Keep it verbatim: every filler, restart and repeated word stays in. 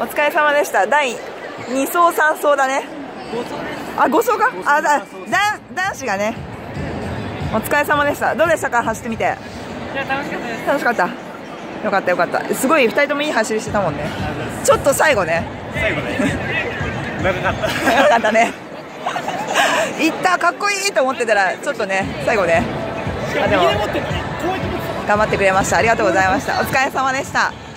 お疲れ様でした。だいに走さん走だね。あ、ご走か。あ、だ男子がね。お疲れ様でした。どうでしたか、走ってみて。 いや、楽しかったです。 楽しかった。よかったよかった。すごいふたりともいい走りしてたもんね。ちょっと最後ね。 最後ね。長かった。 長かったね。いったかっこいいと思ってたらちょっとね最後ね。あでも頑張ってくれました。ありがとうございました。お疲れ様でした。